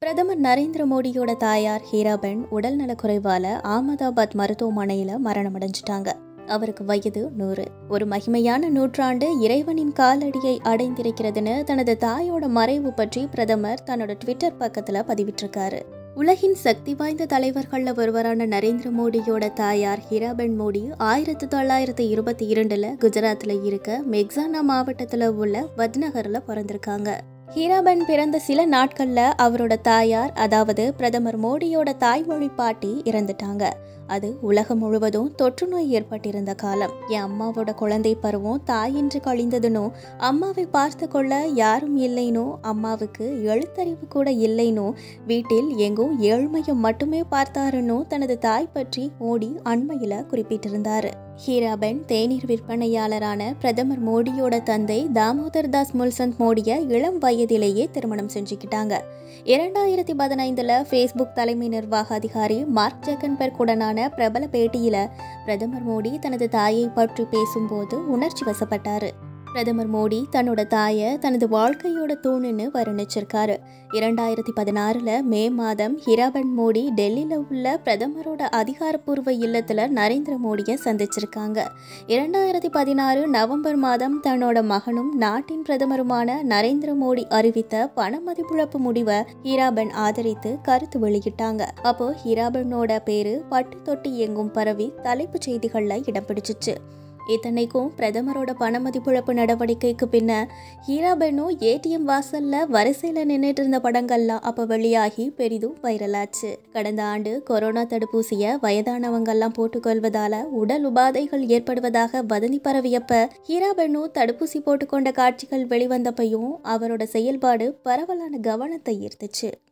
பிரதமர் நரேந்திர மோடியோட தாயார் ஹீராபென் உடல்நலக்குறைவால அகமதாபாத் மருத்துவமனையில மரணமடைஞ்சிட்டாங்க. அவருக்கு வயது 100. ஒரு மகிமையான நூற்றாண்டு இறைவனின் காலடியை அடைந்திருக்கிறதுன்னு தனது தாயோட மறைவு பற்றி பிரதமர் தன்னோட ட்விட்டர் பக்கத்துல பதிவிட்டிருக்காரு. உலகின் சக்தி வாய்ந்த தலைவர்கள்ல ஒருவரான நரேந்திர மோடியோட தாயார் ஹீராபென் மோடி 1922 குஜராத்ல இருக்க மெக்ஸானா மாவட்டத்துல உள்ள வத்நகர்ல பிறந்திருக்காங்க. ஹீராபென் பிறந்த சில நாட்கள்ல அவரோட தாயார், அதாவது பிரதமர் மோடியோட தாய்மொழி பாட்டி இறந்துட்டாங்க. அது உலகம் முழுவதும் தொற்று நோய் ஏற்பட்டிருந்த காலம். என் அம்மாவோட குழந்தை பருவம் தாயின்றி கழிந்ததுனோ, அம்மாவை பார்த்து கொள்ள யாரும் இல்லைனோ, அம்மாவுக்கு எழுத்தறிவு கூட இல்லைனோ, வீட்டில் எங்கும் ஏழ்மையை மட்டுமே பார்த்தாருன்னோ தனது தாய் பற்றி மோடி அண்மையில குறிப்பிட்டிருந்தாரு. ஹீராபென் தேநீர் விற்பனையாளரான பிரதமர் மோடியோட தந்தை தாமோதர் தாஸ் முல்சந்த் மோடியை இளம் வயதிலேயே திருமணம் செஞ்சுக்கிட்டாங்க. 2015 ஃபேஸ்புக் தலைமை நிர்வாக அதிகாரி மார்க் ஜக்கன்பெர்க் உடனான பிரபல பேட்டியில பிரதமர் மோடி தனது தாயை பற்றி பேசும்போது உணர்ச்சி வசப்பட்டாரு. பிரதமர் மோடி தன்னோட தாயை தனது வாழ்க்கையோட தூணுன்னு வர்ணிச்சிருக்காரு. 2016 மே மாதம் ஹீராபென் மோடி டெல்லியில உள்ள பிரதமரோட அதிகாரப்பூர்வ இல்லத்துல நரேந்திர மோடியை சந்திச்சிருக்காங்க. 2016 நவம்பர் மாதம் தன்னோட மகனும் நாட்டின் பிரதமருமான நரேந்திர மோடி அறிவித்த பண மதிப்பிழப்பு முடிவை ஹீராபென் ஆதரித்து கருத்து வெளியிட்டாங்க. அப்போ ஹீராபென்னோட பேரு பட்டு தொட்டி எங்கும் பரவி தலைப்புச் செய்திகள்ல இடம் பிடிச்சிச்சு. இத்தனைக்கும் பிரதமரோட பண மதிப்பிழப்பு நடவடிக்கைக்கு பின்ன ஹீராபென்னும் ஏடிஎம் வாசல்ல வரிசையில நின்றுட்டு இருந்த படங்கள்லாம் அப்ப வெளியாகி பெரிதும் வைரலாச்சு. கடந்த ஆண்டு கொரோனா தடுப்பூசிய வயதானவங்கெல்லாம் போட்டுக்கொள்வதால உடல் உபாதைகள் ஏற்படுவதாக வதந்தி பரவியப்ப ஹீராபென்னும் தடுப்பூசி போட்டுக்கொண்ட காட்சிகள் வெளிவந்தப்பையும் அவரோட செயல்பாடு பரவலான கவனத்தை ஈர்த்துச்சு.